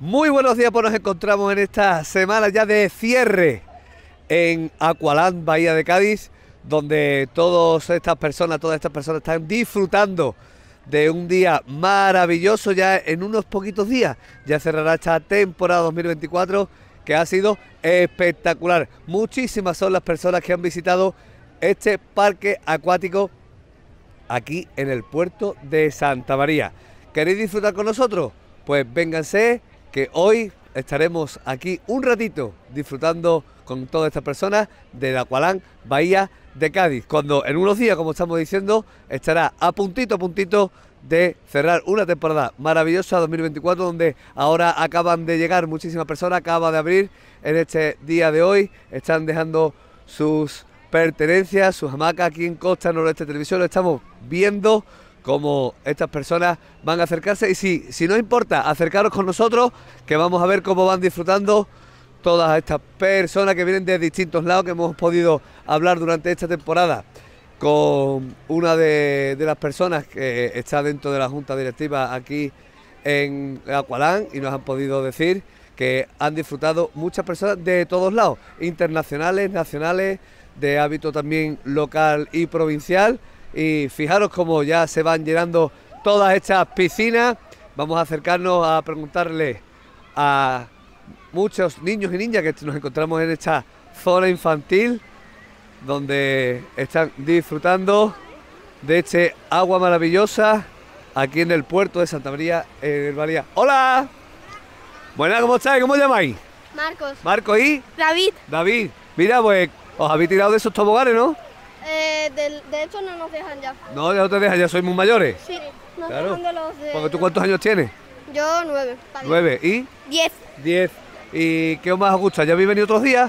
Muy buenos días, pues nos encontramos en esta semana ya de cierre en Aqualand, Bahía de Cádiz, donde todas estas personas están disfrutando de un día maravilloso. Ya en unos poquitos días ya cerrará esta temporada 2024, que ha sido espectacular. Muchísimas son las personas que han visitado este parque acuático aquí en el puerto de Santa María. ¿Queréis disfrutar con nosotros? Pues vénganse, que hoy estaremos aquí un ratito disfrutando con todas estas personas del Aqualand Bahía de Cádiz, cuando en unos días, como estamos diciendo, estará a puntito de cerrar una temporada maravillosa 2024, donde ahora acaban de llegar muchísimas personas, acaba de abrir en este día de hoy, están dejando sus pertenencias, sus hamacas aquí en Costa Noroeste Televisión. Lo estamos viendo cómo estas personas van a acercarse, y si no importa, acercaros con nosotros, que vamos a ver cómo van disfrutando todas estas personas que vienen de distintos lados, que hemos podido hablar durante esta temporada con una de las personas que está dentro de la Junta Directiva aquí en Aqualand, y nos han podido decir que han disfrutado muchas personas de todos lados, internacionales, nacionales, de ámbito también local y provincial. Y fijaros cómo ya se van llenando todas estas piscinas. Vamos a acercarnos a preguntarle a muchos niños y niñas que nos encontramos en esta zona infantil, donde están disfrutando de este agua maravillosa aquí en el puerto de Santa María en el Bahía. ¡Hola! Buenas, ¿cómo estáis? ¿Cómo os llamáis? Marcos. Marcos y David. David. Mira, pues os habéis tirado de esos toboganes, ¿no? De hecho no nos dejan ya. No, ya no te dejan, ya sois muy mayores. Sí, nos Claro. dejan de los de... Porque tú, ¿cuántos años tienes? Yo 9. 9 y 10. 10. ¿Y qué más os gusta? ¿Ya habéis venido otros días?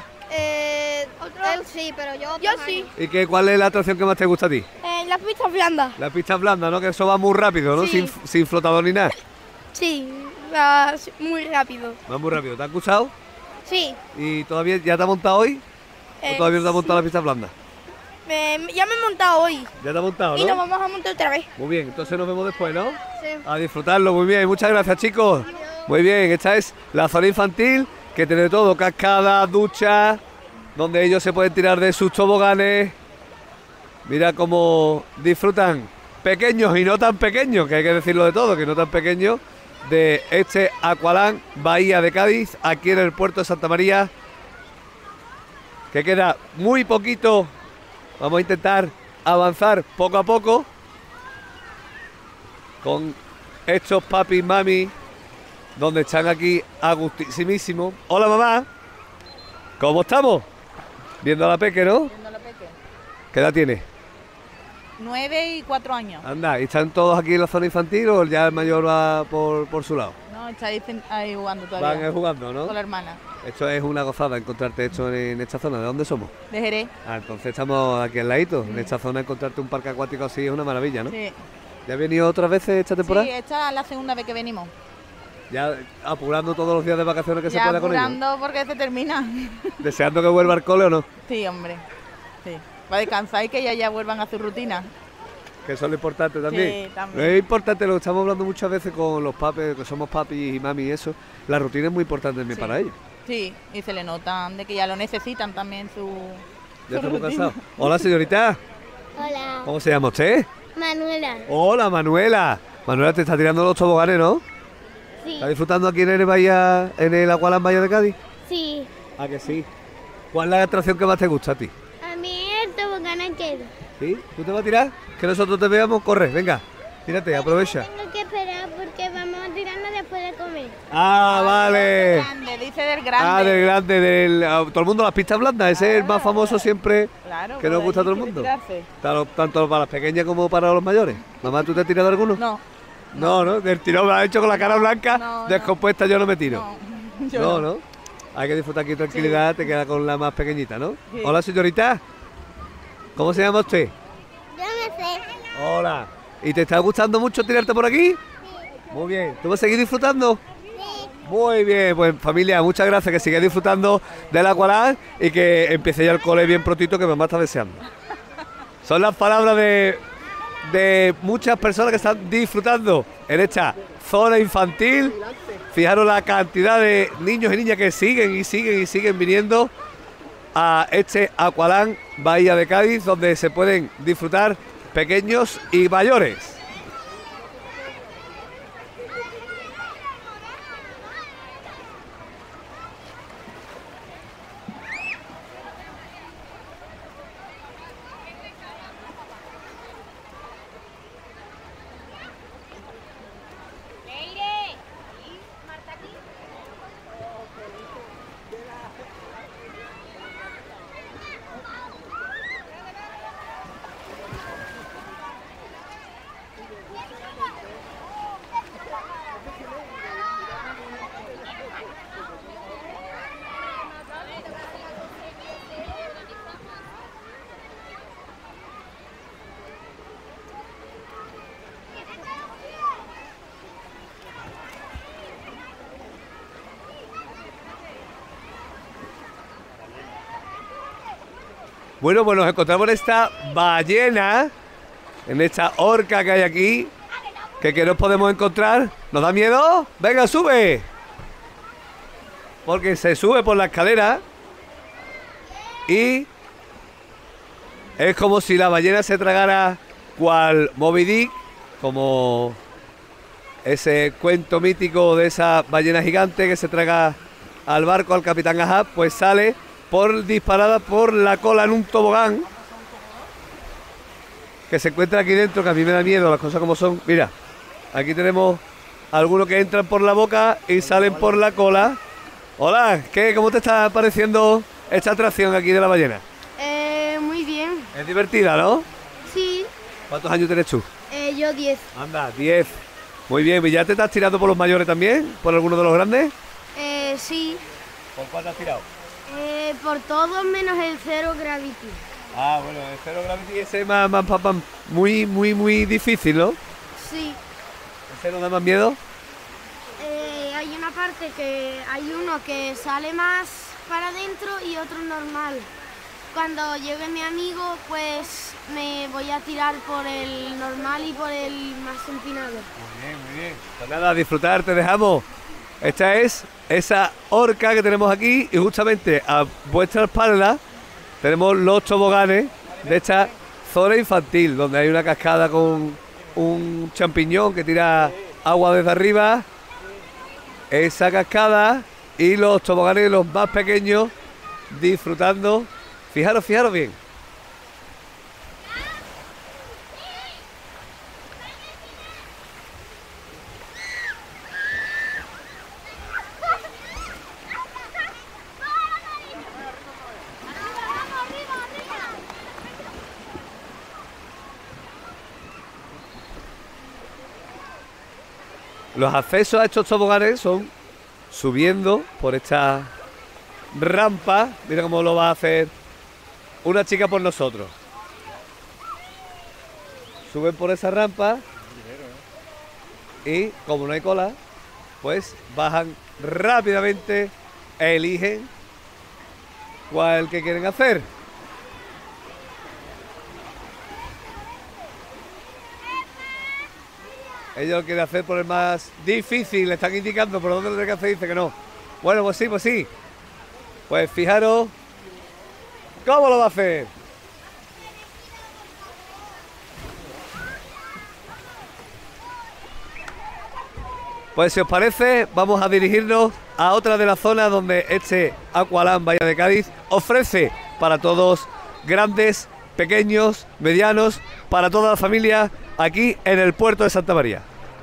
Él sí, pero yo sí. ¿Y cuál es la atracción que más te gusta a ti? Las pistas blandas. La pista blanda, ¿no? Que eso va muy rápido, ¿no? Sí. Sin flotador ni nada. Sí, va muy rápido. Va muy rápido. ¿Te has gustado? Sí. ¿Y todavía ya te has montado hoy? ¿O todavía no te has montado la pista blanda? Ya me he montado hoy. Ya te has montado, ¿no? Y nos vamos a montar otra vez. Muy bien, entonces nos vemos después, ¿no? Sí. A disfrutarlo, muy bien. Muchas gracias, chicos. Muy bien, esta es la zona infantil, que tiene todo: cascadas, duchas, donde ellos se pueden tirar de sus toboganes. Mira cómo disfrutan, pequeños y no tan pequeños, que hay que decirlo de todo, que no tan pequeños, de este Aqualand Bahía de Cádiz, aquí en el puerto de Santa María, que queda muy poquito. Vamos a intentar avanzar poco a poco con estos papi y mami, donde están aquí a gustísimísimo. Hola, mamá. ¿Cómo estamos? Viendo a la peque, ¿no? Viendo la peque. ¿Qué edad tiene? 9 y 4 años. Anda, ¿y están todos aquí en la zona infantil o ya el mayor va por su lado? No, está ahí jugando todavía. Van jugando, ¿no? Con la hermana. Esto es una gozada encontrarte esto en esta zona. ¿De dónde somos? De Jerez. Ah, entonces estamos aquí al ladito. En esta zona encontrarte un parque acuático así es una maravilla, ¿no? Sí. ¿Ya has venido otras veces esta temporada? Sí, esta es la segunda vez que venimos. Ya apurando todos los días de vacaciones que se Ya pueda con ellos. apurando porque se termina. ¿Deseando que vuelva al cole o no? Sí, hombre. Sí. Para descansar y que ya vuelvan a su rutina. Que eso es lo importante también. Sí, también. Es importante, lo estamos hablando muchas veces con los papis, que somos papi y mami y eso. La rutina es muy importante también Sí. para ellos. Sí, y se le notan de que ya lo necesitan también su Ya estamos rutina. cansados. Hola, señorita. Hola. ¿Cómo se llama usted? Manuela. Hola, Manuela. Manuela, te está tirando los toboganes, ¿no? Sí. ¿Estás disfrutando aquí en el Bahía, en el Aqualand Bahía de Cádiz? Sí. Ah, que sí. ¿Cuál es la atracción que más te gusta a ti? A mí el tobogán queda. ¿Sí? ¿Tú te vas a tirar? Que nosotros te veamos. Corre, venga. Tírate, aprovecha. Tengo que esperar porque vamos a tirarnos después de comer. Ah, vale. Grande, dice del grande. Ah, del grande, todo el mundo las pistas blandas. Ese es el más famoso siempre, Claro, que nos por gusta a ahí todo el quiere mundo. tirarse. Tanto para las pequeñas como para los mayores. Mamá, ¿tú te has tirado alguno? No. No, del tirón me lo has hecho con la cara blanca, No, descompuesta, yo no me tiro. No, yo No, no. Hay que disfrutar aquí en tranquilidad, te queda con la más pequeñita, ¿no? Sí. Hola, señorita. ¿Cómo se llama usted? Yo me sé. Hola. ¿Y te está gustando mucho tirarte por aquí? Sí. Muy bien. ¿Tú vas a seguir disfrutando? Sí. Muy bien, pues familia, muchas gracias, que sigáis disfrutando del Aqualand y que empiece ya el cole bien prontito, que mamá está deseando. Son las palabras de de muchas personas que están disfrutando en esta zona infantil. Fijaros la cantidad de niños y niñas que siguen viniendo a este Aqualand Bahía de Cádiz, donde se pueden disfrutar pequeños y mayores. Bueno, pues nos encontramos en esta ballena, en esta orca que hay aquí, que nos podemos encontrar. ¿Nos da miedo? ¡Venga, sube! Porque se sube por la escalera y es como si la ballena se tragara cual Moby Dick, como ese cuento mítico de esa ballena gigante que se traga al barco, al Capitán Ahab, pues sale disparada por la cola en un tobogán que se encuentra aquí dentro, que a mí me da miedo las cosas como son. Mira, aquí tenemos algunos que entran por la boca y salen por la cola. Hola, ¿cómo te está pareciendo esta atracción aquí de la ballena? Muy bien. Es divertida, ¿no? Sí. ¿Cuántos años tienes tú? Yo 10. Anda, 10. Muy bien, ¿y ya te estás tirando por los mayores también? ¿Por alguno de los grandes? Sí. ¿Por cuál te has tirado? Por todos menos el Zero Gravity. Ah, bueno, el Zero Gravity ese es muy difícil, ¿no? Sí. ¿Ese no da más miedo? Hay una parte que hay uno que sale más para adentro y otro normal. Cuando llegue mi amigo, pues me voy a tirar por el normal y por el más empinado. Muy bien. Pues nada, a disfrutar, te dejamos. Esta es esa orca que tenemos aquí y justamente a vuestra espalda tenemos los toboganes de esta zona infantil, donde hay una cascada con un champiñón que tira agua desde arriba. Esa cascada y los toboganes los más pequeños disfrutando. Fijaros bien. Los accesos a estos toboganes son subiendo por esta rampa. Mira cómo lo va a hacer una chica por nosotros. Suben por esa rampa y como no hay cola, pues bajan rápidamente e eligen cuál que quieren hacer. Ellos lo quieren hacer por el más difícil, le están indicando por dónde lo tiene que hacer y dice que no. Bueno, pues sí. Pues fijaros cómo lo va a hacer. Pues si os parece, vamos a dirigirnos a otra de las zonas donde este Aqualand Bahía de Cádiz ofrece para todos, grandes, pequeños, medianos, para toda la familia, aquí en el puerto de Santa María.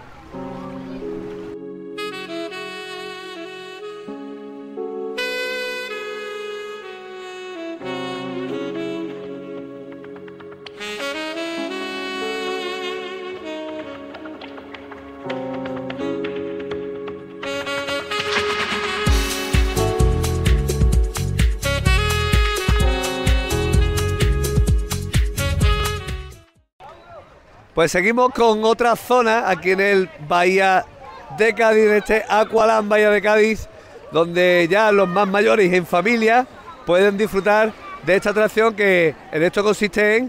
Pues seguimos con otra zona aquí en el Bahía de Cádiz, en este Aqualand Bahía de Cádiz, donde ya los más mayores y en familia pueden disfrutar de esta atracción que en esto consiste en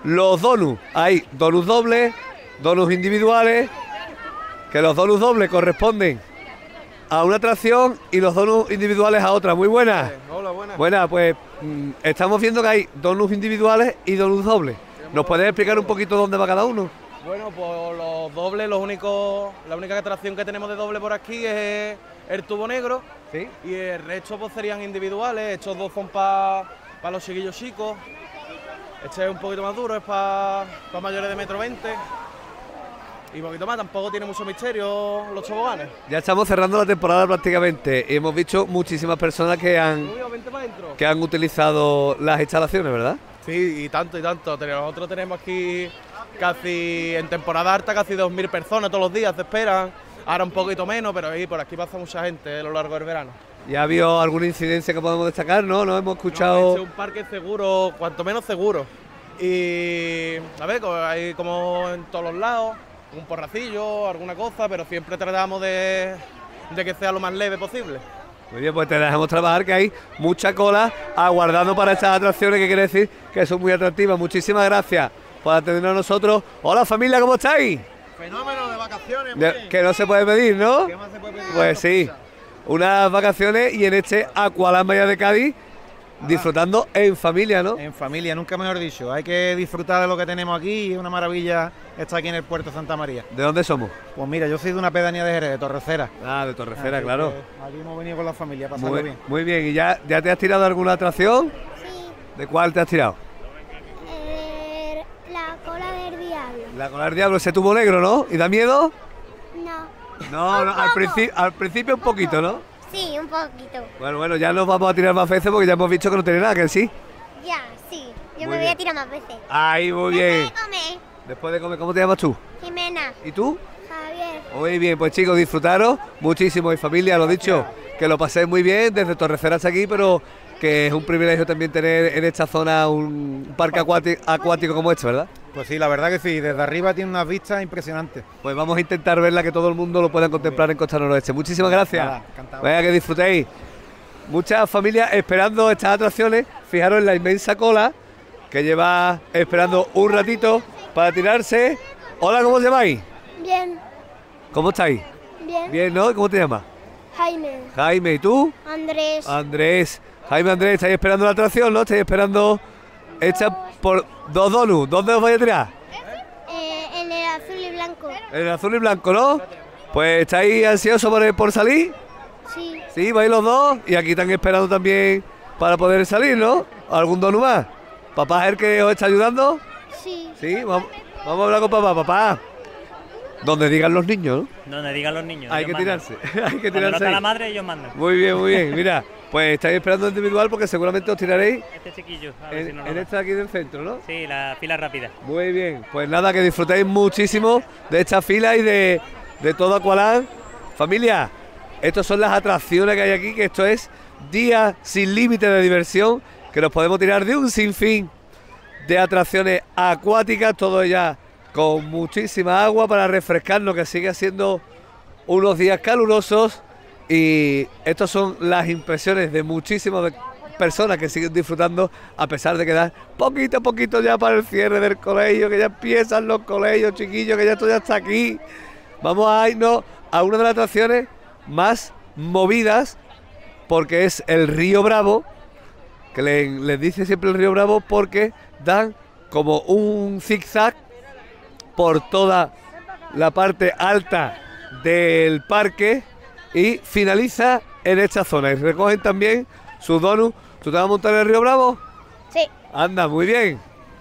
los donuts. Hay donuts dobles, donuts individuales, que los donuts dobles corresponden a una atracción y los donuts individuales a otra. Muy buenas. Hola, buenas. Buenas, pues estamos viendo que hay donuts individuales y donuts dobles. ¿Nos puedes explicar un poquito dónde va cada uno? Bueno, pues los dobles, la única atracción que tenemos de doble por aquí es el tubo negro. Sí. Y el resto pues serían individuales. Estos dos son para los chiquillos chicos. Este es un poquito más duro, es para mayores de 1,20 m. Y un poquito más, tampoco tiene mucho misterio los toboganes. Ya estamos cerrando la temporada prácticamente y hemos visto muchísimas personas que han utilizado las instalaciones, ¿verdad? Sí, y tanto. Nosotros tenemos aquí casi, en temporada alta, casi 2.000 personas todos los días, se esperan. Ahora un poquito menos, pero por aquí pasa mucha gente a lo largo del verano. ¿Ya ha habido alguna incidencia que podemos destacar? ¿No? ¿No hemos escuchado? No, es un parque seguro, cuanto menos seguro. Y a ver, hay como en todos los lados, un porracillo, alguna cosa, pero siempre tratamos de que sea lo más leve posible. Muy bien, pues te dejamos trabajar, que hay mucha cola aguardando para estas atracciones, que quiere decir que son muy atractivas. Muchísimas gracias por atendernos a nosotros. Hola familia, ¿cómo estáis? Fenómeno de vacaciones, Que no se puede pedir, ¿no? ¿Qué más se puede pedir? Pues sí, unas vacaciones y en este Aqualand Bahía de Cádiz, disfrutando en familia, ¿no? En familia, nunca mejor dicho. Hay que disfrutar de lo que tenemos aquí y es una maravilla estar aquí en el puerto de Santa María. ¿De dónde somos? Pues mira, yo soy de una pedanía de Jerez, de Torrecera. Ah, de Torrecera, Así claro. que aquí hemos venido con la familia a pasarlo Muy, bien. muy bien, ¿y ya te has tirado alguna atracción? Sí, ¿De cuál te has tirado? la cola del diablo. La cola del diablo, ese tubo negro, ¿no? ¿Y da miedo? No. No, al principio un poquito, ¿no? Sí, un poquito. Bueno, ya nos vamos a tirar más veces porque ya hemos visto que no tiene nada, que sí. Ya, sí. Muy Yo me voy bien. a tirar más veces. Ahí, muy bien. Comer. Después de comer, ¿cómo te llamas tú? Jimena. ¿Y tú? Javier. Muy bien, pues chicos, disfrutaros muchísimo y familia, lo dicho, que lo paséis muy bien desde Torrecera hasta aquí, pero que es un privilegio también tener en esta zona un parque acuático como este, ¿verdad? Pues sí, la verdad que sí, desde arriba tiene unas vistas impresionantes. Pues vamos a intentar verla, que todo el mundo lo pueda contemplar en Costa Noroeste. Muchísimas gracias. Nada, encantado. Venga, que disfrutéis. Muchas familias esperando estas atracciones. Fijaros en la inmensa cola que lleva esperando un ratito para tirarse. Hola, ¿cómo os llamáis? Bien. ¿Cómo estáis? Bien. Bien, ¿no? ¿Cómo te llamas? Jaime. Jaime, ¿y tú? Andrés. Andrés. Jaime, Andrés, estáis esperando la atracción, ¿no? Estáis esperando hecha por dos donuts. ¿Dónde os vais a tirar? En el azul y blanco. En el azul y blanco, ¿no? Pues estáis ansiosos por salir. Sí. Sí, vais los dos y aquí están esperando también para poder salir, ¿no? ¿Algún donut más? ¿Papá es el que os está ayudando? Sí. Sí, vamos a hablar con papá. Papá, donde digan los niños, ¿no? Donde digan los niños. Hay que ellos mandan. tirarse, hay que Cuando no tirarse está ahí. la madre, ellos mandan. Muy bien, muy bien. Mira, pues estáis esperando individual porque seguramente os tiraréis Este chiquillo, a ver si no lo en da. esta de aquí del centro, ¿no? Sí, la fila rápida. Muy bien, pues nada, que disfrutéis muchísimo de esta fila y de todo Aqualand. Familia, estas son las atracciones que hay aquí, que esto es día sin límite de diversión, que nos podemos tirar de un sinfín de atracciones acuáticas, todo ya con muchísima agua para refrescarnos, que sigue siendo unos días calurosos. Y estas son las impresiones de muchísimas personas que siguen disfrutando, a pesar de quedar poquito a poquito ya para el cierre del colegio, que ya empiezan los colegios, chiquillos, que ya esto ya está aquí. Vamos a irnos a una de las atracciones más movidas, porque es el Río Bravo, que les dice siempre el Río Bravo porque dan como un zigzag por toda la parte alta del parque y finaliza en esta zona. Y recogen también sus donuts. ¿Tú te vas a montar en el Río Bravo? Sí. Anda, muy bien.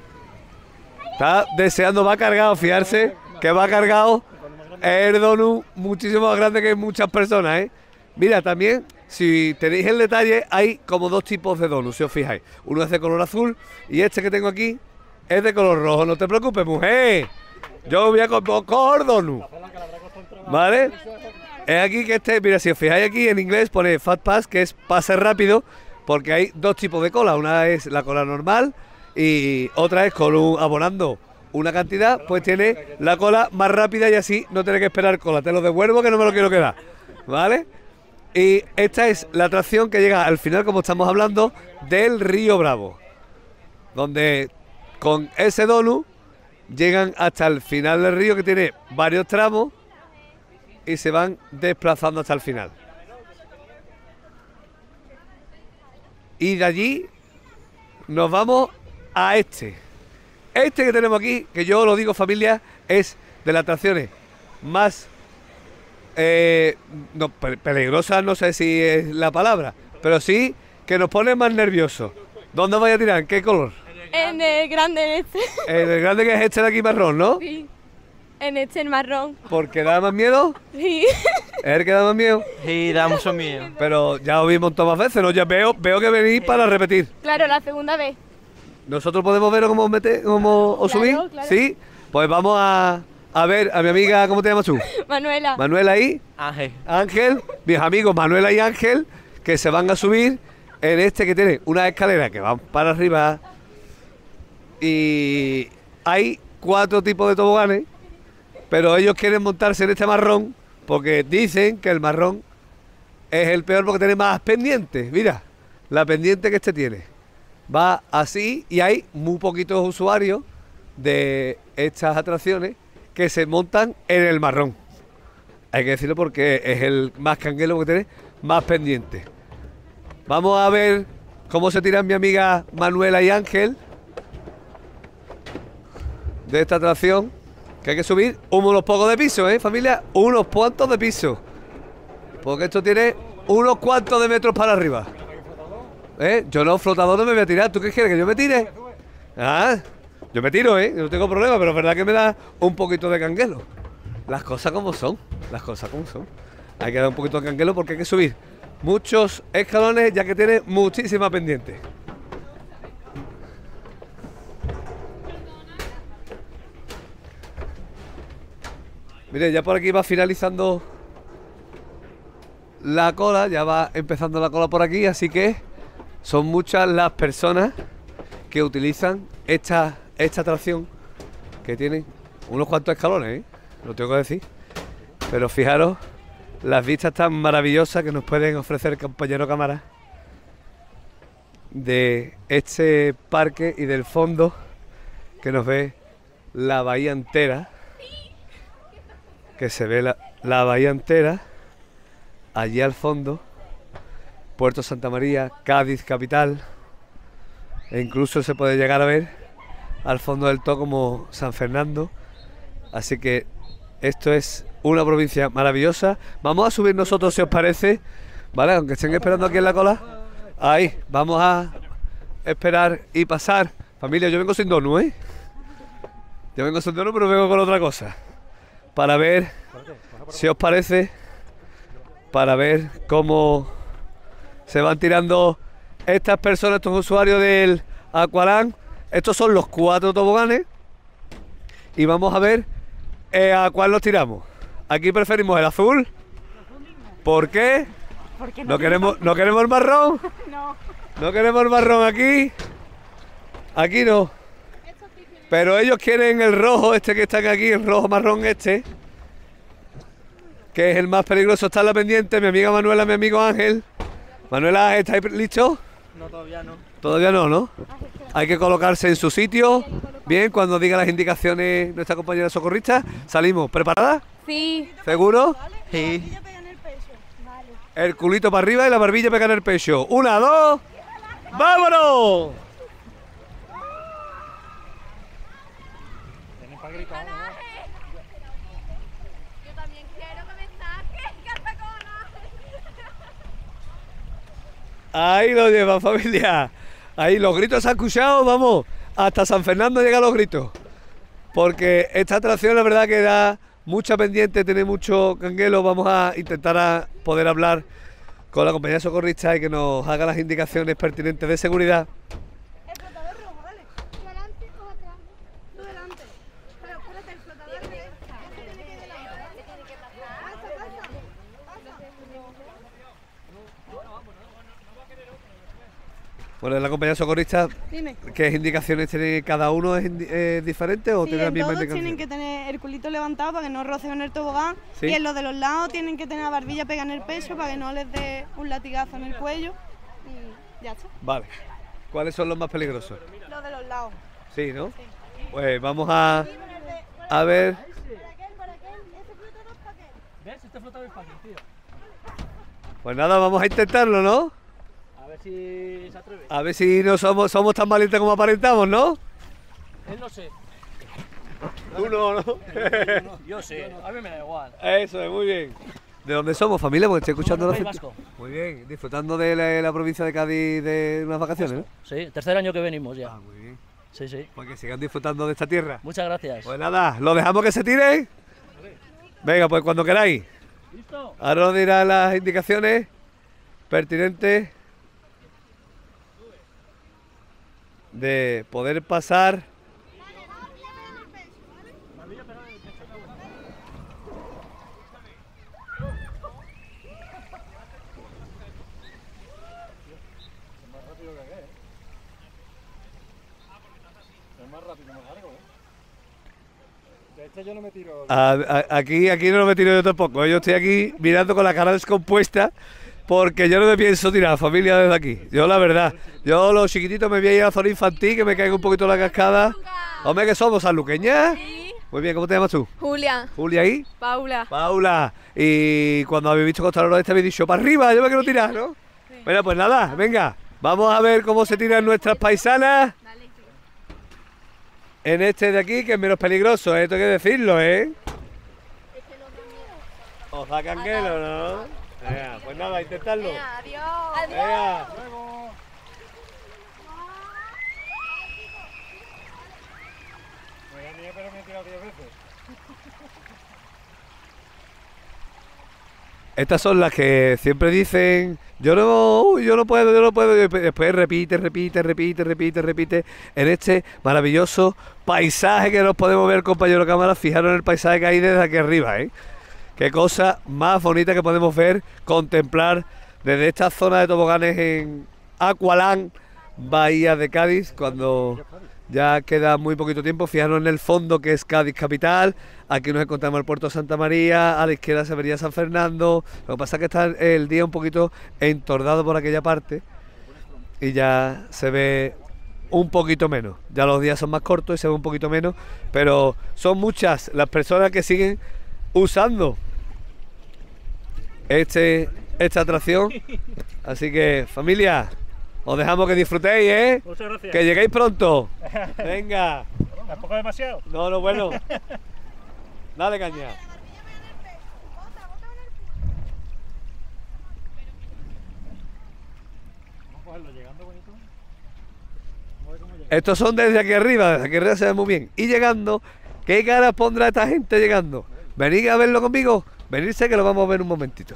Está deseando, va cargado, fijarse que va cargado el donut muchísimo más grande que muchas personas, ¿eh? Mira, también, si tenéis el detalle, hay como dos tipos de donuts, si os fijáis. Uno es de color azul y este que tengo aquí es de color rojo. No te preocupes, mujer. Yo voy a coger donut. ¿Vale? Es aquí que mira, si os fijáis aquí en inglés pone Fat Pass, que es pase rápido, porque hay dos tipos de cola. Una es la cola normal y otra es abonando una cantidad, pues tiene la cola más rápida y así no tiene que esperar cola. Te lo devuelvo que no me lo quiero quedar, ¿vale? Y esta es la atracción que llega al final, como estamos hablando, del Río Bravo, donde con ese donut llegan hasta el final del río, que tiene varios tramos, y se van desplazando hasta el final. Y de allí nos vamos a este. Este que tenemos aquí, que yo lo digo, familia, es de las atracciones más peligrosas, no sé si es la palabra, pero sí que nos pone más nerviosos. ¿Dónde vais a tirar? ¿En qué color? En el grande, en este. En el grande, que es este de aquí marrón, ¿no? Sí. En este, el marrón. ¿Porque da más miedo? Sí. ¿Es el que da más miedo? Sí, da mucho miedo. Pero ya lo vimos todas veces, ¿no? Ya veo que venís para repetir. Claro, la segunda vez. ¿Nosotros podemos ver cómo os subís? Claro. Sí. Pues vamos a ver a mi amiga, ¿cómo te llamas tú? Manuela. Manuela y Ángel. Ángel, mis amigos Manuela y Ángel, que se van a subir en este que tiene una escalera que van para arriba. Y hay 4 tipos de toboganes, pero ellos quieren montarse en este marrón porque dicen que el marrón es el peor porque tiene más pendientes. Mira, la pendiente que este tiene. Va así y hay muy poquitos usuarios de estas atracciones que se montan en el marrón. Hay que decirlo porque es el más canguelo que tiene más pendientes. Vamos a ver cómo se tiran mi amiga Manuela y Ángel de esta atracción, que hay que subir unos pocos de piso, familia, unos cuantos de piso, porque esto tiene unos cuantos de metros para arriba. Yo no, flotador no me voy a tirar. ¿Tú qué quieres, que yo me tire? Ah, yo me tiro, yo no tengo problema, pero es verdad que me da un poquito de canguelo. Las cosas como son, las cosas como son. Hay que dar un poquito de canguelo porque hay que subir muchos escalones, ya que tiene muchísima pendiente. Mire, ya por aquí va finalizando la cola, ya va empezando la cola por aquí, así que son muchas las personas que utilizan esta atracción, que tiene unos cuantos escalones, lo tengo que decir. Pero fijaros las vistas tan maravillosas que nos pueden ofrecer el compañero cámara de este parque y del fondo, que nos ve la bahía entera. Que se ve la bahía entera, allí al fondo, Puerto Santa María, Cádiz capital, e incluso se puede llegar a ver al fondo del todo como San Fernando. Así que esto es una provincia maravillosa. Vamos a subir nosotros, si os parece, ¿vale? Aunque estén esperando aquí en la cola. Ahí, vamos a esperar y pasar. Familia, yo vengo sin donut, Yo vengo sin donut, pero vengo con otra cosa. Para ver, si os parece, para ver cómo se van tirando estas personas, estos usuarios del Aqualand. Estos son los 4 toboganes y vamos a ver a cuál nos tiramos. Aquí preferimos el azul. ¿Por qué? Porque ¿No queremos el marrón? No. ¿No queremos el marrón aquí? Aquí no. Pero ellos quieren el rojo, este que está aquí, el rojo marrón este, que es el más peligroso. Está en la pendiente mi amiga Manuela, mi amigo Ángel. Manuela, ¿estáis listos? No, todavía no. Todavía no, ¿no? Hay que colocarse en su sitio. Bien, cuando diga las indicaciones nuestra compañera socorrista, salimos. ¿Preparadas? Sí. ¿Seguro? Sí. El culito para arriba y la barbilla pega en el pecho. 1, 2, ¡vámonos! Yo también quiero que me saques, Ahí lo lleva, familia. Ahí los gritos se han escuchado, vamos. Hasta San Fernando llegan los gritos. Porque esta atracción, la verdad, que da mucha pendiente, tiene mucho canguelo. Vamos a intentar poder hablar con la compañía socorrista y que nos haga las indicaciones pertinentes de seguridad. El flotador rojo, ¿vale? ¿Tú delante o atrás? Tú delante. Pero espérate, el flotador este tiene que ir delante. Bueno, la compañía socorrista, Dime. ¿qué indicaciones tiene cada uno? ¿Es diferente o Sí, tiene la en misma todos indicación? tienen que tener el culito levantado para que no rocen en el tobogán. Sí. Y en los de los lados tienen que tener la barbilla pegada en el pecho para que no les dé un latigazo en el cuello. Y ya está. Vale. ¿Cuáles son los más peligrosos? Los de los lados. Sí, ¿no? Pues vamos a ver. Pues nada, vamos a intentarlo, ¿no? A ver si se atreve. A ver si no somos tan valientes como aparentamos, ¿no? Él no sé. Tú no, ¿no? Yo sé, a mí me da igual. Eso es, muy bien. ¿De dónde somos, familia? Porque estoy escuchando la País gente. Vasco. Muy bien, disfrutando de la provincia de Cádiz de unas vacaciones, ¿no? Sí, tercer año que venimos ya. Muy bien. Sí, sí. Pues que sigan disfrutando de esta tierra. Muchas gracias. Pues nada, ¿lo dejamos que se tire? Venga, pues cuando queráis. ¿Listo? Ahora nos dirán las indicaciones pertinentes de poder pasar. Yo no me tiro. Aquí no lo me tiro yo tampoco. Yo estoy aquí mirando con la cara descompuesta porque yo no me pienso tirar, familia, desde aquí. Yo, la verdad, yo los chiquititos me voy a ir a la zona infantil, que me caiga un poquito la cascada. Hombre, ¿que somos? ¿Sanluqueñas? Sí. Muy bien, ¿cómo te llamas tú? Julia. Julia ahí. Paula. Paula. Y cuando habéis visto Costa Este habéis dicho, para arriba, yo me quiero tirar, ¿no? Bueno, pues nada, venga. Vamos a ver cómo se tiran nuestras paisanas. En este de aquí, que es menos peligroso, esto hay que decirlo, ¿eh? Os da canguelo, ¿no? Venga, pues nada, intentarlo. Adiós. Venga. Estas son las que siempre dicen, yo no puedo, y después repite en este maravilloso paisaje que nos podemos ver, compañero cámara. Fijaros en el paisaje que hay desde aquí arriba, ¿eh? Qué cosa más bonita que podemos ver, contemplar desde esta zona de toboganes en Aqualand, Bahía de Cádiz, cuando ya queda muy poquito tiempo. Fijaros en el fondo, que es Cádiz capital. Aquí nos encontramos el puerto de Santa María, a la izquierda se vería San Fernando. Lo que pasa es que está el día un poquito entordado por aquella parte y ya se ve un poquito menos. Ya los días son más cortos y se ve un poquito menos, pero son muchas las personas que siguen usando esta atracción. Así que, familia, os dejamos que disfrutéis, ¿eh? Muchas gracias. Que lleguéis pronto. Venga. ¿Tampoco demasiado? No, bueno. Dale caña. Estos son desde aquí arriba se ve muy bien. Y llegando, ¿qué caras pondrá esta gente llegando? Venid a verlo conmigo. Venirse que lo vamos a ver un momentito.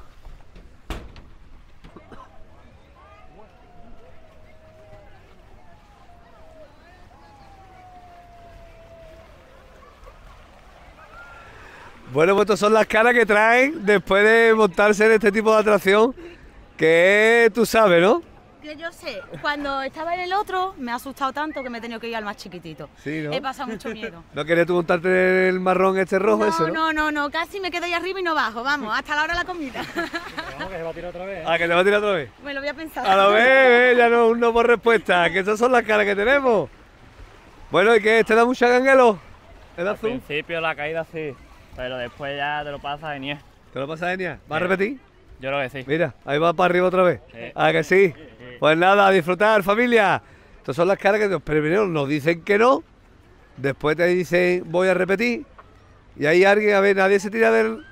Bueno, pues estas son las caras que traen después de montarse en este tipo de atracción, que tú sabes, ¿no? Que yo sé, cuando estaba en el otro me ha asustado tanto que me he tenido que ir al más chiquitito. Sí, ¿no? He pasado mucho miedo. ¿No querías tú montarte en el marrón este rojo ese, no? No, casi me quedo ahí arriba y no bajo, vamos, hasta la hora de la comida. Vamos, que se va a tirar otra vez. Ah, que te va a tirar otra vez. Me lo voy a pensar. A la vez, ya no, un no por respuesta, que esas son las caras que tenemos. Bueno, ¿y qué? ¿Te da mucha canguelo? ¿Te da Al azul? principio la caída sí, pero después ya te lo pasas genial. ¿Te lo pasas genial? ¿Vas a repetir? Yo creo que sí. Mira, ahí va para arriba otra vez. Sí. ¿Ah, que sí? Pues nada, a disfrutar, familia. Estas son las caras que primero nos dicen que no, después te dicen voy a repetir, y hay alguien, a ver, nadie se tira del...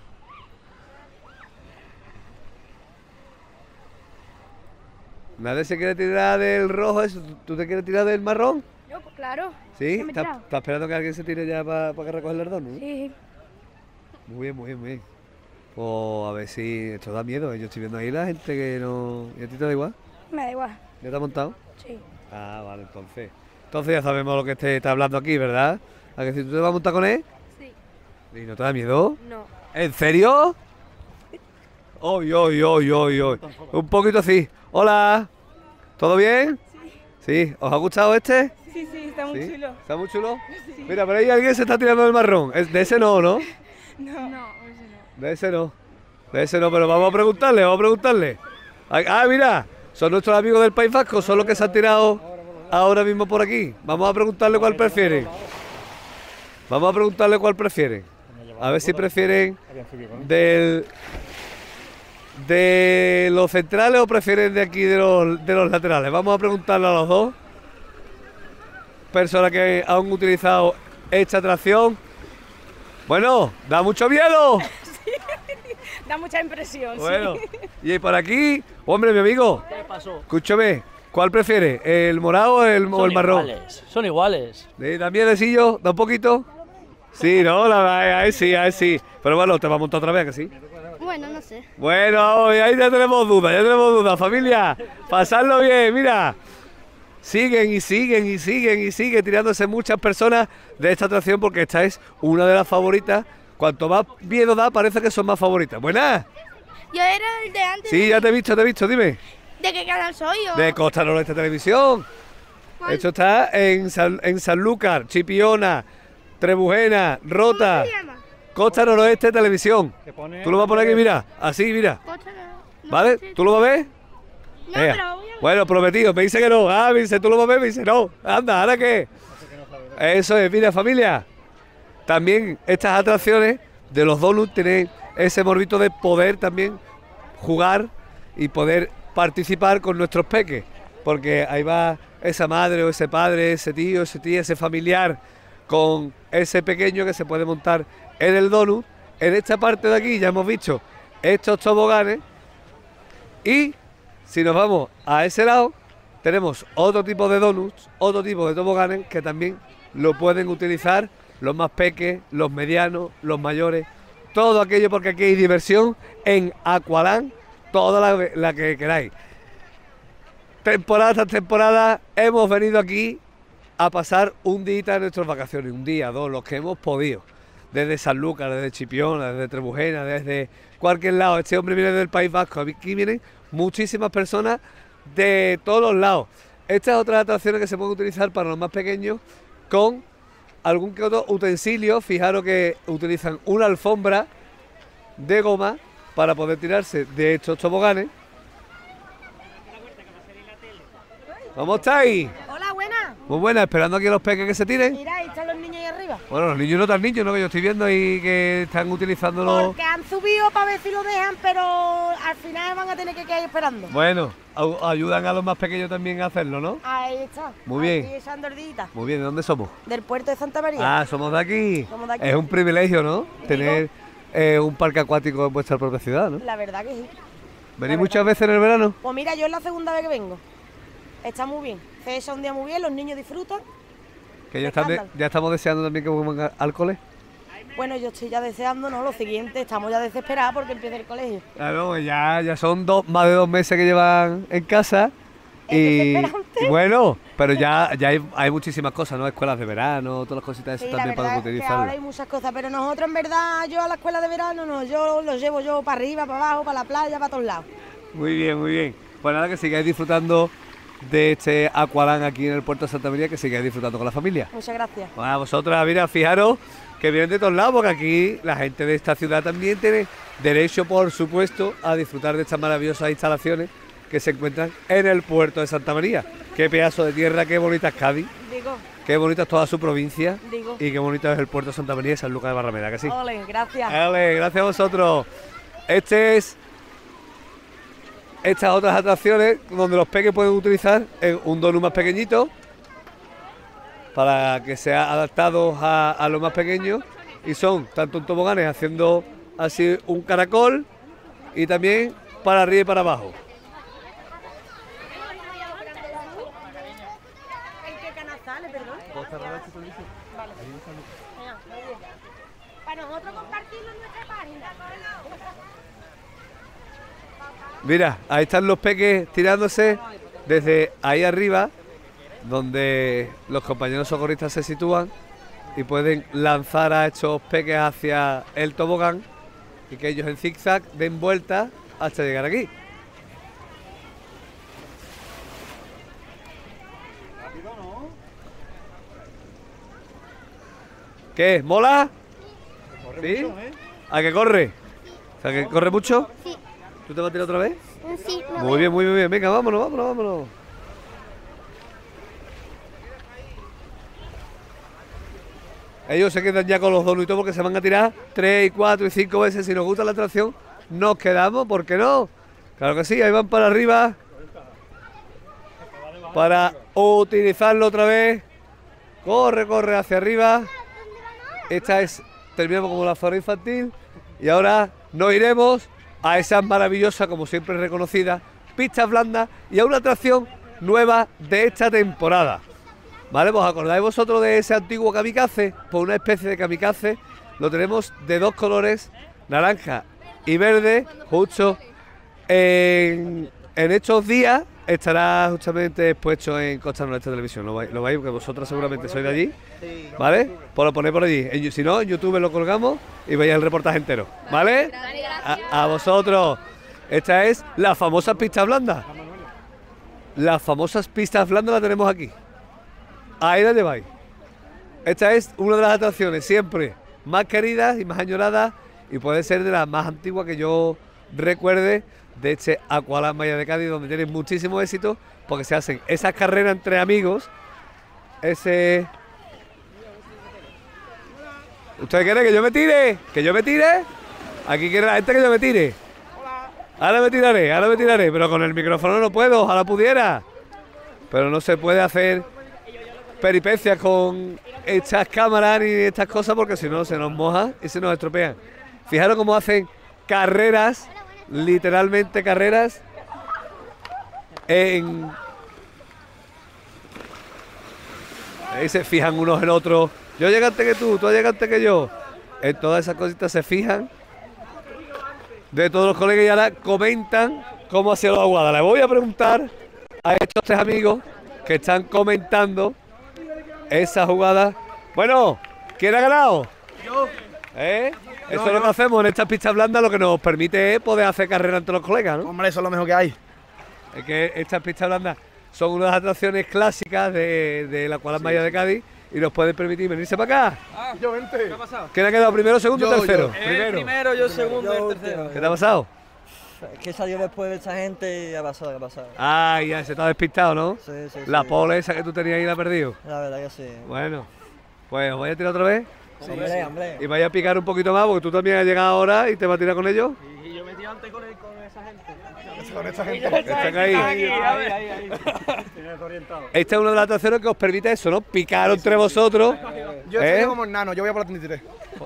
Nadie se quiere tirar del rojo, eso. ¿Tú te quieres tirar del marrón? Yo, pues claro. ¿Sí? Ya me he ¿Estás tirado. esperando que alguien se tire ya para que recoja el ardón, no? Sí. Muy bien, muy bien, muy bien. Pues a ver si esto da miedo. Yo estoy viendo ahí la gente que no... ¿Y a ti te da igual? Me da igual. ¿Ya te has montado? Sí. Ah, vale, entonces. Entonces ya sabemos lo que te está hablando aquí, ¿verdad? ¿A que si tú te vas a montar con él? Sí. ¿Y no te da miedo? No. ¿En serio? Oy. Un poquito así. Hola. ¿Todo bien? Sí. ¿Os ha gustado este? Sí, está muy ¿Sí? chulo. ¿Está muy chulo? Mira, por ahí alguien se está tirando del marrón. De ese no, ¿no? No. De ese no. De ese no, pero vamos a preguntarle. Ah, mira. Son nuestros amigos del País Vasco, son los que se han tirado ahora mismo por aquí. Vamos a preguntarle cuál prefieren. Vamos a preguntarle cuál prefieren. A ver si prefieren de los centrales o prefieren de aquí de los laterales. Vamos a preguntarle a los dos personas que han utilizado esta atracción. Bueno, da mucho miedo. Sí, da mucha impresión. Bueno, sí. y por aquí, hombre, mi amigo. ¿Qué pasó? Escúchame, ¿cuál prefiere? ¿El morado o el marrón? Son iguales. ¿También decillo? ¿Da un poquito? Sí, no, ahí sí. Pero bueno, te va a montar otra vez, ¿que sí? Bueno, no sé. Bueno, ahí ya tenemos dudas, familia. Pasadlo bien, mira. Siguen tirándose muchas personas de esta atracción porque esta es una de las favoritas. Cuanto más miedo da, parece que son más favoritas. Buenas. Yo era el de antes. Sí, ya te he visto, dime. ¿De qué canal soy yo? De Costa Noroeste Televisión. ¿Cuál? Esto está en Sanlúcar, Chipiona, Trebujena, Rota. ¿Cómo se llama? Costa Noroeste Televisión. Tú lo vas a poner aquí, mira. Así, mira. ¿Vale? ¿Tú lo vas a ver? No, pero voy a... Bueno, prometido. Me dice que no. Me dice, ¿tú lo vas a ver? Me dice, no. Anda, ¿ahora qué? Eso es, mira, familia. También estas atracciones de los donuts tienen ese morbito de poder también jugar y poder participar con nuestros peques. Porque ahí va esa madre o ese padre, ese tío, esa tía, ese familiar con ese pequeño que se puede montar en el donut. En esta parte de aquí ya hemos visto estos toboganes y si nos vamos a ese lado tenemos otro tipo de donuts, otro tipo de toboganes que también lo pueden utilizar los más peques, los medianos, los mayores, todo aquello porque aquí hay diversión en Aqualand, toda la que queráis. Temporada tras temporada hemos venido aquí a pasar un día en nuestras vacaciones, un día, dos, los que hemos podido. Desde Sanlúcar, desde Chipiona, desde Trebujena, desde cualquier lado. Este hombre viene del País Vasco, aquí vienen muchísimas personas de todos los lados. Estas otras atracciones que se pueden utilizar para los más pequeños con algún que otro utensilio. Fijaros que utilizan una alfombra de goma para poder tirarse de estos toboganes. ¿Cómo estáis? Hola, buena. Muy buena, esperando aquí a los peques que se tiren. Mira, ahí están los niños ahí arriba. Bueno, los niños no tan niños, ¿no? Que yo estoy viendo ahí que están utilizándolo. Porque han subido para ver si lo dejan, pero al final van a tener que quedar esperando. Bueno, ayudan a los más pequeños también a hacerlo, ¿no? Ahí está. Muy bien. Aquí echando ardillita. Muy bien, ¿de dónde somos? Del puerto de Santa María. Ah, somos de aquí. Somos de aquí. Es un privilegio, ¿no? Tener un parque acuático en vuestra propia ciudad, ¿no? La verdad que sí. ¿Venís muchas veces en el verano? Pues mira, yo es la segunda vez que vengo. Está muy bien. Se echa un día muy bien, los niños disfrutan. Que ya estamos deseando también que vuelvan al cole. Bueno, yo estoy ya deseando, ¿no? Lo siguiente, estamos ya desesperados porque empieza el colegio. Claro, ya son más de 2 meses que llevan en casa. Y bueno, pero ya hay muchísimas cosas, ¿no? Escuelas de verano, todas las cositas, eso también para utilizarlo. Ahora hay muchas cosas, pero nosotros en verdad, yo a la escuela de verano no, yo los llevo yo para arriba, para abajo, para la playa, para todos lados. Muy bien, muy bien. Pues nada, que sigáis disfrutando de este Aqualand aquí en el puerto de Santa María, que sigáis disfrutando con la familia. Muchas gracias. Bueno, a vosotras, mira, fijaros que vienen de todos lados, porque aquí la gente de esta ciudad también tiene derecho, por supuesto, a disfrutar de estas maravillosas instalaciones que se encuentran en el puerto de Santa María. Qué pedazo de tierra, qué bonita es Cádiz, Digo, qué bonita es toda su provincia Digo. y qué bonito es el puerto de Santa María y San Lucas de Barrameda, ¿que sí? ole, gracias. Vale, gracias a vosotros. Estas otras atracciones donde los peques pueden utilizar un donut más pequeñito para que sea adaptado a los más pequeños, y son tanto en toboganes haciendo así un caracol y también para arriba y para abajo. ¿En qué canal sale, perdón? Vale. Para nosotros compartirlo en nuestra página. Mira, ahí están los peques tirándose desde ahí arriba, donde los compañeros socorristas se sitúan y pueden lanzar a estos peques hacia el tobogán y que ellos en zigzag den vueltas hasta llegar aquí. ¿Qué? ¿Mola? ¿Sí? ¿A que corre? O sea, que corre mucho. Sí. ¿Tú te vas a tirar otra vez? Sí. Muy bien, muy bien. Venga, vámonos. Ellos se quedan ya con los donuts porque se van a tirar 3, y 4 y 5 veces. Si nos gusta la atracción, nos quedamos, ¿por qué no? Claro que sí, ahí van para arriba para utilizarlo otra vez. Corre, corre hacia arriba. Esta es, terminamos como la zona infantil y ahora nos iremos a esa maravillosa, como siempre reconocida, pistas blandas y a una atracción nueva de esta temporada. Vale, ¿os acordáis vosotros de ese antiguo kamikaze? Pues una especie de kamikaze, lo tenemos de 2 colores, naranja y verde, justo en estos días estará justamente expuesto en Costa Noroeste Televisión. Lo vais, porque vosotros seguramente sois de allí, ¿vale? Pues lo ponéis por allí. Si no, en YouTube lo colgamos y veis el reportaje entero, ¿vale? A vosotros. Esta es la famosa pista blanda. Las famosas pistas blandas las tenemos aquí. Ahí la lleváis. Esta es una de las atracciones siempre más queridas y más añoradas y puede ser de las más antiguas que yo recuerde de este Aqualand Bahía de Cádiz, donde tienen muchísimo éxito porque se hacen esas carreras entre amigos. ¿Usted quiere que yo me tire? ¿Que yo me tire? Aquí quiere la gente que yo me tire. Ahora me tiraré, pero con el micrófono no puedo, ojalá pudiera. Pero no se puede hacer peripecias con estas cámaras ni estas cosas porque si no se nos moja y se nos estropean. Fijaros cómo hacen carreras, literalmente carreras, ahí se fijan unos en otros. Yo llegué antes que tú llegaste antes que yo. En todas esas cositas se fijan de todos los colegas y ahora comentan cómo ha sido la jugada. Le voy a preguntar a estos 3 amigos que están comentando esa jugada. Bueno, ¿quién ha ganado? Yo. Eso es lo que hacemos en estas pistas blandas, lo que nos permite es poder hacer carrera entre los colegas, ¿no? Hombre, eso es lo mejor que hay. Es que estas pistas blandas son unas atracciones clásicas de la Aqualand Bahía de Cádiz y nos pueden permitir venirse para acá. Yo vente. ¿Qué ha pasado? ¿Quién ha quedado primero, segundo o tercero? Primero, yo segundo, el tercero. ¿Qué te ha pasado? Es que salió después de esta gente y ha pasado, ¿qué ha pasado? Ah, ya se te ha despistado, ¿no? Sí. La pole esa que tú tenías ahí la has perdido. La verdad que sí. Bueno, pues os voy a tirar otra vez. Sí, hombre. Y vaya a picar un poquito más porque tú también has llegado ahora y te vas a tirar con ellos. Y yo metí antes con esa gente. Con esta gente. Están ahí. Esta es una de las atracciones que os permite eso, ¿no? Picar entre vosotros. Yo estoy como nano, yo voy a por la 33.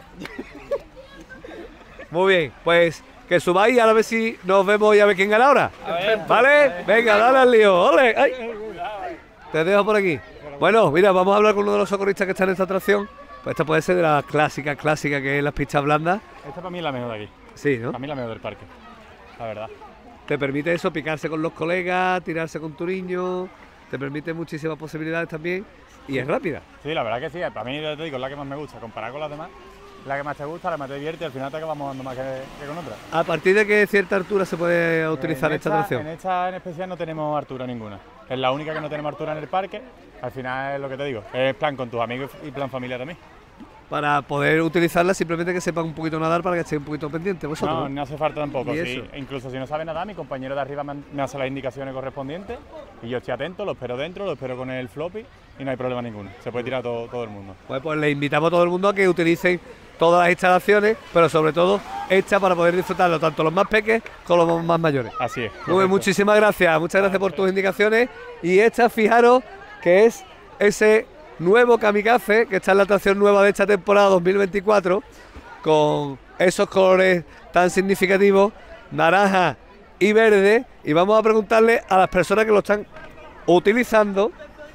Muy bien, pues que subáis y a ver si nos vemos y a ver quién gana ahora. ¿Vale? Venga, dale al lío. ¡Ole! ¡Ay! Te dejo por aquí. Bueno, mira, vamos a hablar con uno de los socorristas que está en esta atracción. Pues esta puede ser de las clásicas que es las pistas blandas. Esta para mí es la mejor de aquí. Sí, ¿no? Para mí es la mejor del parque, la verdad. Te permite eso, picarse con los colegas, tirarse con tu niño, te permite muchísimas posibilidades también y es rápida. Sí, la verdad que sí, para mí te digo, es la que más me gusta, comparada con las demás, la que más te gusta, la que más te divierte y al final te acabamos dando más que con otra. ¿A partir de qué cierta altura se puede utilizar esta atracción? En esta en especial no tenemos altura ninguna, es la única que no tenemos altura en el parque, al final es lo que te digo, es plan con tus amigos y plan familia también. Para poder utilizarla simplemente que sepan un poquito nadar para que estén un poquito pendientes vosotros. No, no hace falta tampoco. Sí, incluso si no sabe nadar, mi compañero de arriba me hace las indicaciones correspondientes y yo estoy atento, lo espero dentro, lo espero con el floppy y no hay problema ninguno. Se puede tirar todo el mundo. Pues le invitamos a todo el mundo a que utilicen todas las instalaciones, pero sobre todo esta para poder disfrutarlo tanto los más pequeños como los más mayores. Así es. Muy bien, muchísimas gracias. Muchas gracias por tus indicaciones. Y esta, fijaros, que es ese nuevo kamikaze que está en la atracción nueva de esta temporada 2024 con esos colores tan significativos, naranja y verde, y vamos a preguntarle a las personas que lo están utilizando.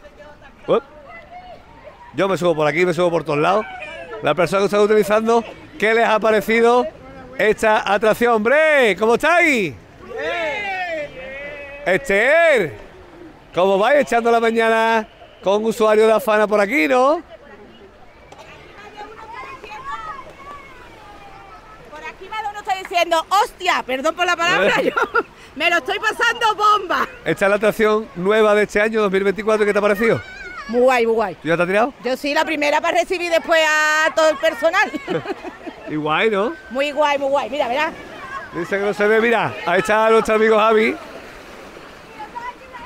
Yo me subo por aquí, me subo por todos lados. Las personas que están utilizando, ¿qué les ha parecido esta atracción? ¡Hombre! ¿Cómo estáis? Esther, ¿cómo vais echando la mañana con usuario de Afana por aquí, no? Por aquí uno está diciendo, hostia, perdón por la palabra, yo me lo estoy pasando bomba. Esta es la atracción nueva de este año 2024, ¿qué te ha parecido? Muy guay, muy guay. ¿Tú ya te has tirado? Yo sí, la primera para recibir después a todo el personal. Y guay, ¿no? Muy guay, mira, verás. Dice que no se ve, mira, ahí está nuestro amigo Javi.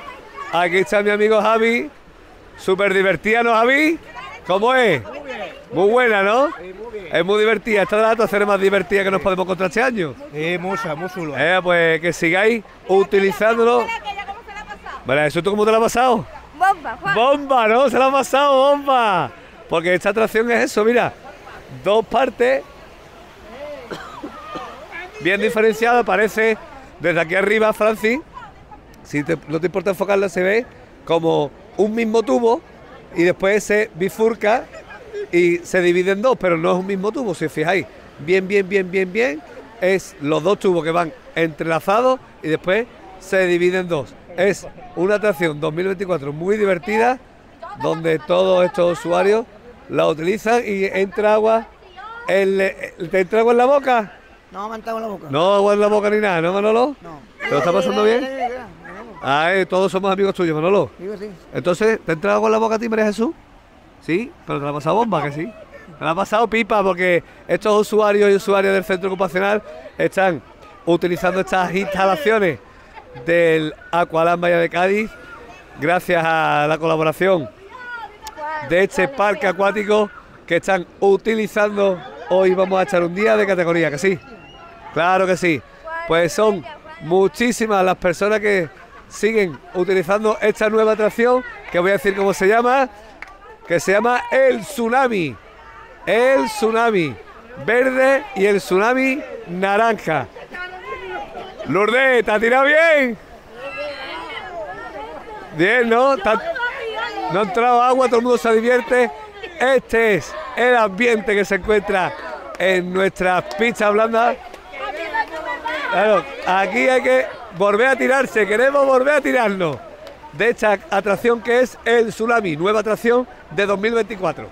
Aquí está mi amigo Javi. Súper divertida, ¿no, Javi? ¿Cómo es? Muy buena, ¿no? Es muy divertida. Esta es la atracción más divertida que nos podemos encontrar este año. Mucha, muy chulo. Pues que sigáis utilizándolo. Vale, ¿eso tú cómo te lo has pasado? Bomba, Juan. Bomba, ¿no? Se la ha pasado bomba. Porque esta atracción es eso, mira. 2 partes. Bien diferenciada, parece desde aquí arriba, Francis. Si no te importa enfocarla, se ve como un mismo tubo y después se bifurca y se divide en 2, pero no es un mismo tubo, si os fijáis. Bien, es los 2 tubos que van entrelazados y después se dividen en 2. Es una atracción 2024 muy divertida, donde todos estos usuarios la utilizan y entra agua. ¿Te entra agua en la boca? No, me entraba en la boca. No agua en la boca ni nada, ¿no, Manolo? No. ¿Te lo está pasando bien? Todos somos amigos tuyos, Manolo. Digo sí. Entonces, ¿te entra agua en la boca a ti, María Jesús? Sí, pero te la ha pasado bomba, que sí. Te la ha pasado pipa, porque estos usuarios y usuarias del centro ocupacional están utilizando estas instalaciones del Aqualand Bahía de Cádiz, gracias a la colaboración de este parque acuático que están utilizando. Hoy vamos a echar un día de categoría, que sí. Claro que sí. Pues son muchísimas las personas que siguen utilizando esta nueva atracción, que voy a decir cómo se llama, que se llama el Tsunami. El Tsunami verde y el Tsunami naranja. Lourdes, ¿te ha tirado bien? Bien, ¿no? No ha entrado agua, todo el mundo se divierte. Este es el ambiente que se encuentra en nuestras pistas blandas. Claro, aquí hay que volver a tirarse, queremos volver a tirarnos de esta atracción que es el Tsunami, nueva atracción de 2024.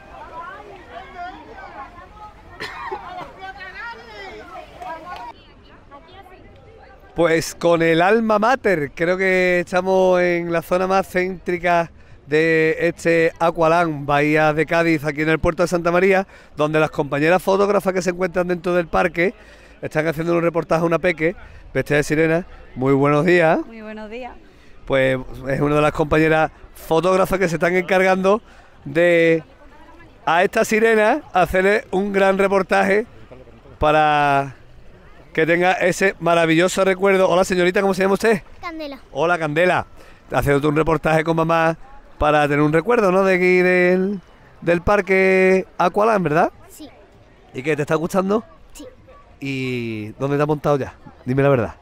Pues con el alma mater, creo que estamos en la zona más céntrica de este Aqualand Bahía de Cádiz, aquí en el puerto de Santa María, donde las compañeras fotógrafas que se encuentran dentro del parque están haciendo un reportaje a una peque, vestida de sirena. Muy buenos días. Muy buenos días. Pues es una de las compañeras fotógrafas que se están encargando de a esta sirena hacerle un gran reportaje para que tenga ese maravilloso recuerdo. Hola señorita, ¿cómo se llama usted? Candela. Hola Candela, haciendo un reportaje con mamá para tener un recuerdo, ¿no? De aquí del parque Aqualand, ¿verdad? Sí. ¿Y qué, te está gustando? Sí. ¿Y dónde te has montado ya? Dime la verdad.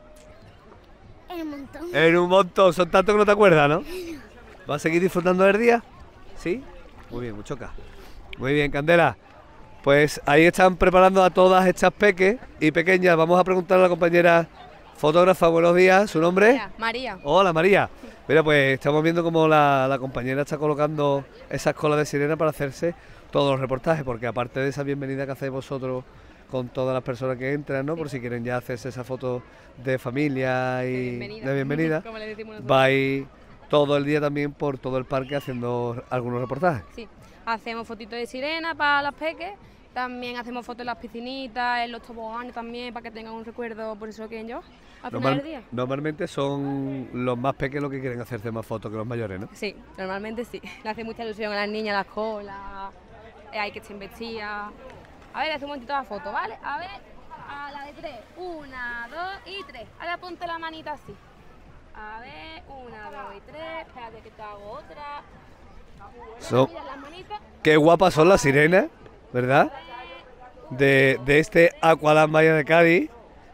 En un montón. En un montón, son tantos que no te acuerdas, ¿no? ¿Vas a seguir disfrutando del día? ¿Sí? Muy bien, Muchoca. Muy bien, Candela. Pues ahí están preparando a todas estas peques y pequeñas. Vamos a preguntarle a la compañera fotógrafa, buenos días, ¿su nombre? María. Hola, María. Mira, pues estamos viendo cómo la compañera está colocando esas colas de sirena para hacerse todos los reportajes, porque aparte de esa bienvenida que hacéis vosotros con todas las personas que entran, ¿no? Por si quieren ya hacerse esa foto de familia y de bienvenida, Como le decimos nosotros. vais todo el día también por todo el parque haciendo algunos reportajes. Sí, hacemos fotitos de sirena para las peques, también hacemos fotos en las piscinitas, en los toboganes también, para que tengan un recuerdo, por eso lo quieren yo, al final del día. Normalmente son los más pequeños los que quieren hacerse más fotos que los mayores, ¿no? Sí, normalmente sí. Le hace mucha ilusión a las niñas las colas, hay que estén vestidas. A ver, hace un momentito la foto, ¿vale? A ver, a la de 3. 1, 2 y 3. Ahora ponte la manita así. A ver, 1, 2 y 3. Espérate que te hago otra. Mira las manitas. Qué guapas son las sirenas, ¿verdad? De este Aqualand Bahía de Cádiz.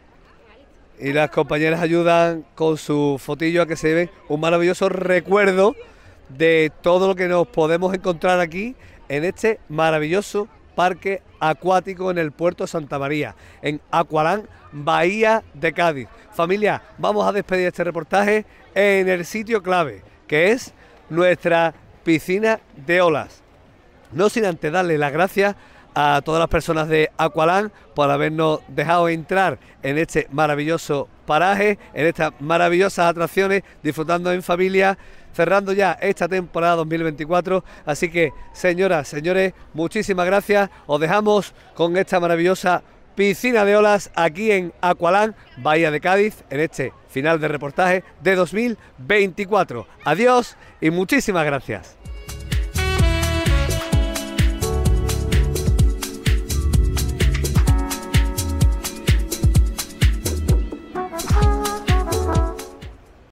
Y las compañeras ayudan con su fotillo a que se lleven un maravilloso recuerdo de todo lo que nos podemos encontrar aquí en este maravilloso parque acuático en el puerto de Santa María, en Aqualand Bahía de Cádiz. Familia, vamos a despedir este reportaje en el sitio clave, que es nuestra piscina de olas. No sin antes darle las gracias a todas las personas de Aqualand por habernos dejado entrar en este maravilloso paraje, en estas maravillosas atracciones, disfrutando en familia, cerrando ya esta temporada 2024. Así que, señoras, señores, muchísimas gracias. Os dejamos con esta maravillosa piscina de olas aquí en Aqualand Bahía de Cádiz, en este final de reportaje de 2024. Adiós y muchísimas gracias.